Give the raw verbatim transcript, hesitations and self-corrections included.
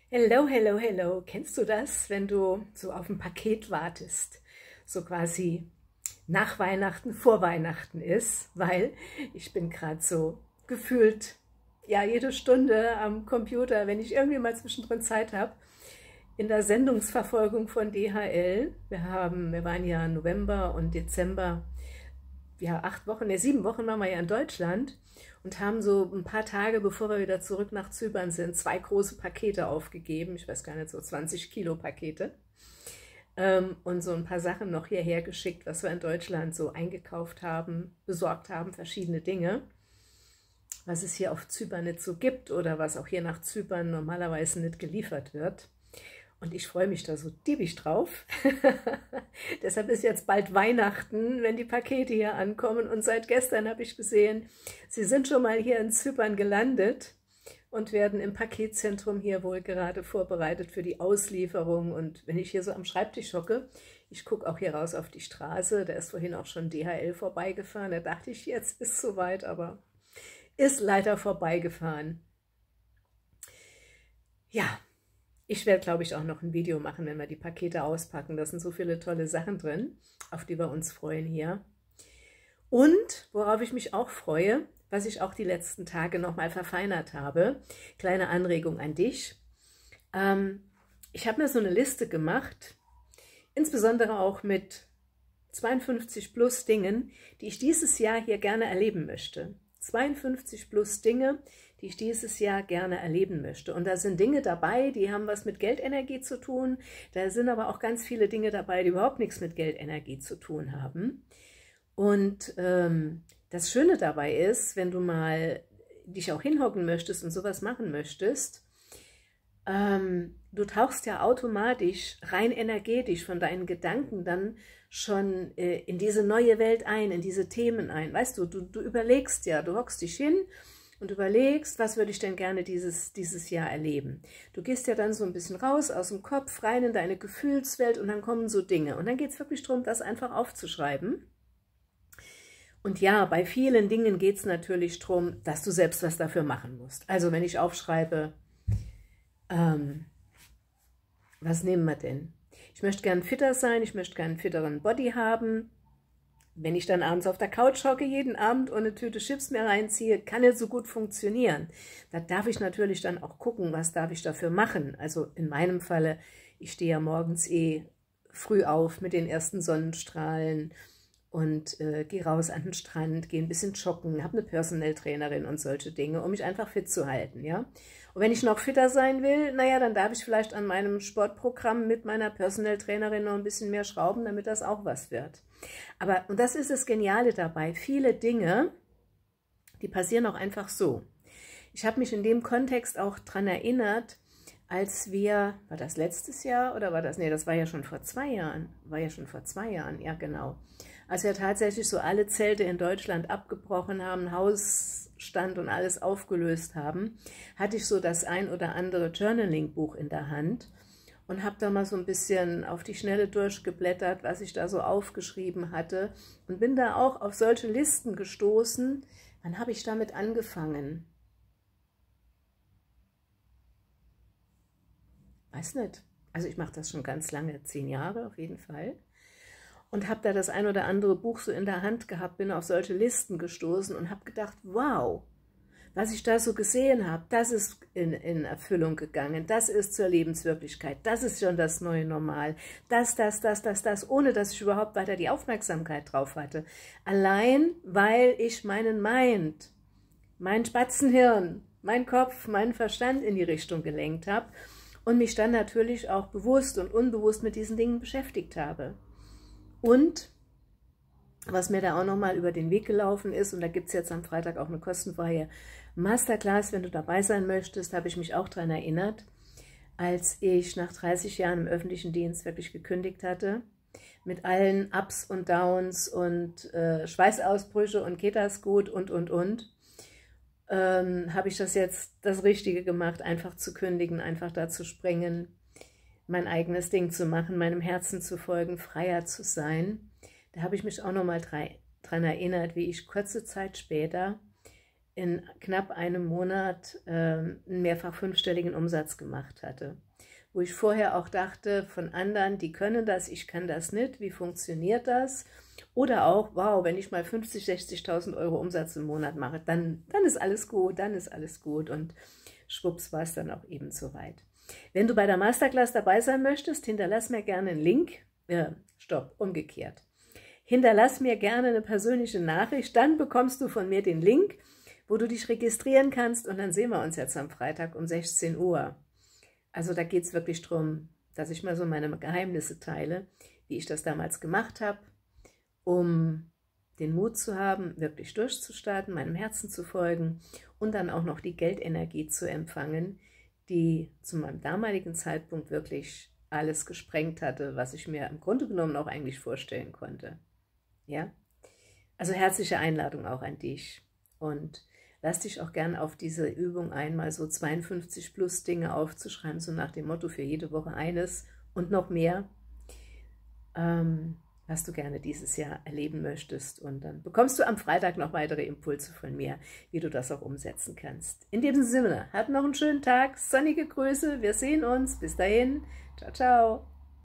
Hello, hello, hello. Kennst du das, wenn du so auf ein Paket wartest? So quasi nach Weihnachten, vor Weihnachten ist, weil ich bin gerade so gefühlt, ja, jede Stunde am Computer, wenn ich irgendwie mal zwischendrin Zeit habe, in der Sendungsverfolgung von D H L. Wir haben, wir waren ja November und Dezember, ja, acht Wochen, ne, sieben Wochen waren wir ja in Deutschland und haben so ein paar Tage, bevor wir wieder zurück nach Zypern sind, zwei große Pakete aufgegeben. Ich weiß gar nicht, so zwanzig Kilo Pakete. Ähm, und so ein paar Sachen noch hierher geschickt, was wir in Deutschland so eingekauft haben, besorgt haben, verschiedene Dinge, was es hier auf Zypern nicht so gibt oder was auch hier nach Zypern normalerweise nicht geliefert wird. Und ich freue mich da so diebisch drauf. Deshalb ist jetzt bald Weihnachten, wenn die Pakete hier ankommen. Und seit gestern habe ich gesehen, sie sind schon mal hier in Zypern gelandet und werden im Paketzentrum hier wohl gerade vorbereitet für die Auslieferung. Und wenn ich hier so am Schreibtisch hocke, ich gucke auch hier raus auf die Straße, da ist vorhin auch schon D H L vorbeigefahren. Da dachte ich, jetzt ist es soweit, aber ist leider vorbeigefahren. Ja. Ich werde, glaube ich, auch noch ein Video machen, wenn wir die Pakete auspacken. Da sind so viele tolle Sachen drin, auf die wir uns freuen hier. Und worauf ich mich auch freue, was ich auch die letzten Tage nochmal verfeinert habe, kleine Anregung an dich. Ähm, ich habe mir so eine Liste gemacht, insbesondere auch mit zweiundfünfzig plus Dingen, die ich dieses Jahr hier gerne erleben möchte. zweiundfünfzig plus Dinge, die ich dieses Jahr gerne erleben möchte. Und da sind Dinge dabei, die haben was mit Geldenergie zu tun. Da sind aber auch ganz viele Dinge dabei, die überhaupt nichts mit Geldenergie zu tun haben. Und ähm, das Schöne dabei ist, wenn du mal dich auch hinhocken möchtest und sowas machen möchtest, ähm, du tauchst ja automatisch rein energetisch von deinen Gedanken dann schon äh, in diese neue Welt ein, in diese Themen ein. Weißt du, du, du überlegst ja, du hockst dich hin und überlegst, was würde ich denn gerne dieses, dieses Jahr erleben. Du gehst ja dann so ein bisschen raus aus dem Kopf, rein in deine Gefühlswelt und dann kommen so Dinge. Und dann geht es wirklich darum, das einfach aufzuschreiben. Und ja, bei vielen Dingen geht es natürlich darum, dass du selbst was dafür machen musst. Also wenn ich aufschreibe, ähm, was nehmen wir denn? Ich möchte gern fitter sein, ich möchte gern einen fitteren Body haben. Wenn ich dann abends auf der Couch hocke, jeden Abend und eine Tüte Chips mehr reinziehe, kann nicht so gut funktionieren. Da darf ich natürlich dann auch gucken, was darf ich dafür machen. Also in meinem Falle, ich stehe ja morgens eh früh auf mit den ersten Sonnenstrahlen und äh, gehe raus an den Strand, gehe ein bisschen joggen, habe eine Personal Trainerin und solche Dinge, um mich einfach fit zu halten, ja. Und wenn ich noch fitter sein will, naja, dann darf ich vielleicht an meinem Sportprogramm mit meiner Personal Trainerin noch ein bisschen mehr schrauben, damit das auch was wird. Aber, und das ist das Geniale dabei, viele Dinge, die passieren auch einfach so. Ich habe mich in dem Kontext auch daran erinnert, als wir, war das letztes Jahr oder war das, nee, das war ja schon vor zwei Jahren, war ja schon vor zwei Jahren, ja genau. Als wir tatsächlich so alle Zelte in Deutschland abgebrochen haben, Hausstand und alles aufgelöst haben, hatte ich so das ein oder andere Journaling-Buch in der Hand und habe da mal so ein bisschen auf die Schnelle durchgeblättert, was ich da so aufgeschrieben hatte und bin da auch auf solche Listen gestoßen. Wann habe ich damit angefangen? Weiß nicht. Also ich mache das schon ganz lange, zehn Jahre auf jeden Fall. Und habe da das ein oder andere Buch so in der Hand gehabt, bin auf solche Listen gestoßen und habe gedacht, wow, was ich da so gesehen habe, das ist in, in Erfüllung gegangen, das ist zur Lebenswirklichkeit, das ist schon das neue Normal, das, das, das, das, das, ohne dass ich überhaupt weiter die Aufmerksamkeit drauf hatte. Allein, weil ich meinen Mind, mein Spatzenhirn, mein Kopf, meinen Verstand in die Richtung gelenkt habe und mich dann natürlich auch bewusst und unbewusst mit diesen Dingen beschäftigt habe. Und was mir da auch nochmal über den Weg gelaufen ist, und da gibt es jetzt am Freitag auch eine kostenfreie Masterclass, wenn du dabei sein möchtest, habe ich mich auch daran erinnert, als ich nach dreißig Jahren im öffentlichen Dienst wirklich gekündigt hatte, mit allen Ups und Downs und äh, Schweißausbrüche und geht das gut und, und, und, ähm, habe ich das jetzt das Richtige gemacht, einfach zu kündigen, einfach da zu springen, mein eigenes Ding zu machen, meinem Herzen zu folgen, freier zu sein. Da habe ich mich auch nochmal dran erinnert, wie ich kurze Zeit später in knapp einem Monat äh, einen mehrfach fünfstelligen Umsatz gemacht hatte. Wo ich vorher auch dachte, von anderen, die können das, ich kann das nicht, wie funktioniert das? Oder auch, wow, wenn ich mal fünfzigtausend, sechzigtausend Euro Umsatz im Monat mache, dann, dann ist alles gut, dann ist alles gut und schwupps war es dann auch eben soweit. Wenn du bei der Masterclass dabei sein möchtest, hinterlass mir gerne einen Link, äh, stopp, umgekehrt. Hinterlass mir gerne eine persönliche Nachricht, dann bekommst du von mir den Link, wo du dich registrieren kannst und dann sehen wir uns jetzt am Freitag um sechzehn Uhr. Also da geht es wirklich darum, dass ich mal so meine Geheimnisse teile, wie ich das damals gemacht habe, um den Mut zu haben, wirklich durchzustarten, meinem Herzen zu folgen und dann auch noch die Geldenergie zu empfangen, die zu meinem damaligen Zeitpunkt wirklich alles gesprengt hatte, was ich mir im Grunde genommen auch eigentlich vorstellen konnte. Ja? Also herzliche Einladung auch an dich und lass dich auch gern auf diese Übung einmal so zweiundfünfzig plus Dinge aufzuschreiben, so nach dem Motto für jede Woche eines und noch mehr, ähm, was du gerne dieses Jahr erleben möchtest. Und dann bekommst du am Freitag noch weitere Impulse von mir, wie du das auch umsetzen kannst. In diesem Sinne, habt noch einen schönen Tag, sonnige Grüße, wir sehen uns, bis dahin, ciao, ciao.